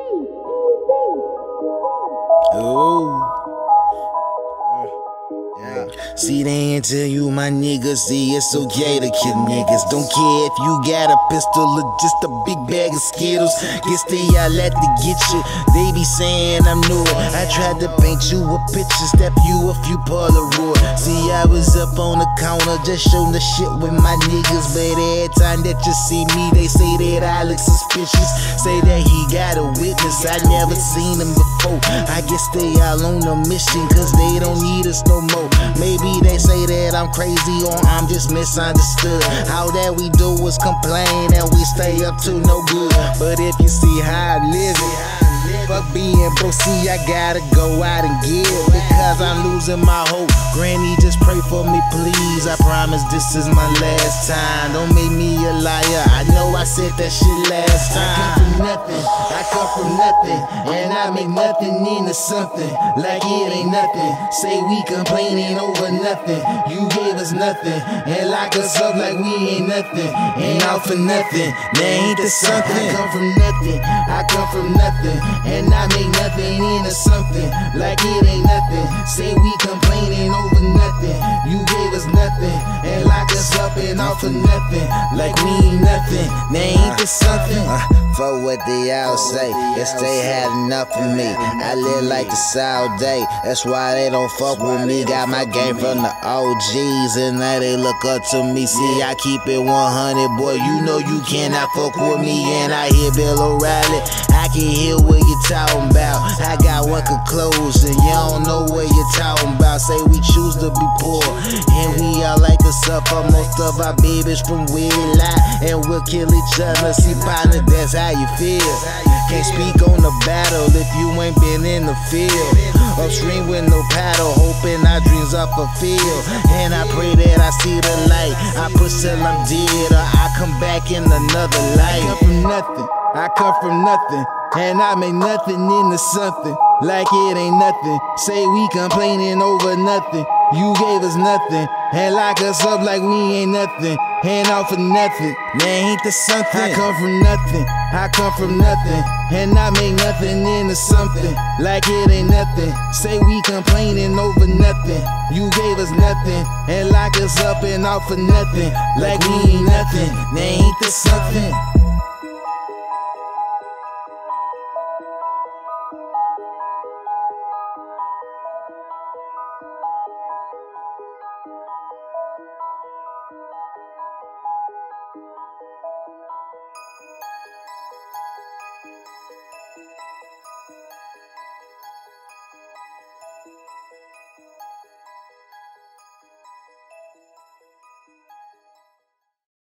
Oh. Yeah. See, they ain't tell you, my niggas, see, it's okay to kill niggas. Don't care if you got a pistol or just a big bag of Skittles. Guess they all out to get you. They be saying I'm new. I tried to paint you a picture, step you a few Polaroid. See, I was up on the counter just showing the shit with my niggas. But every time that you see me, they say that I look suspicious. Say that he got a witness, I never seen him before. I guess they all on a mission, cause they don't need us no more. Maybe they say that I'm crazy or I'm just misunderstood. All that we do is complain and we stay up to no good. But if you see how I live it, fuck being broke, see I gotta go out and give, because I'm losing my hope. Granny, just pray for me please, I promise this is my last time. Don't make me a liar, I know I said that shit last time. I come from nothing, and I make nothing into something, like it ain't nothing. Say we complaining over nothing, you gave us nothing, and lock us up like we ain't nothing, ain't out for nothing, there ain't the something. I come from nothing, and I make nothing into something, like it ain't nothing. Say we complaining over nothing, you gave us nothing, and lock us up and out for nothing, like we ain't nothing, there ain't the something. For what they all say, yes they had enough of me. I live like this all day, that's why they don't fuck with me. Got my game from the OGs and now they look up to me. See, I keep it 100, boy, you know you cannot fuck with me. And I hear Bill O'Reilly, I can hear what you're talking about. I got one conclusion, you don't know what you're talking about. Say we choose to be poor, and we all like to suffer. Most of our babies from where we lie, and we'll kill each other. See, partner, that's how you feel. Can't speak on the battle if you ain't been in the field. Upstream with no paddle, hoping our dreams are fulfilled. And I pray that I see the light. I push till I'm dead, or I come back in another life. I come from nothing, and I make nothing into something, like it ain't nothing. Say we complaining over nothing, you gave us nothing, and lock us up like we ain't nothing, ain't out for nothing, there ain't the something. I come from nothing, and I make nothing into something, like it ain't nothing. Say we complaining over nothing, you gave us nothing, and lock us up and out for nothing, like we ain't nothing, there ain't the something.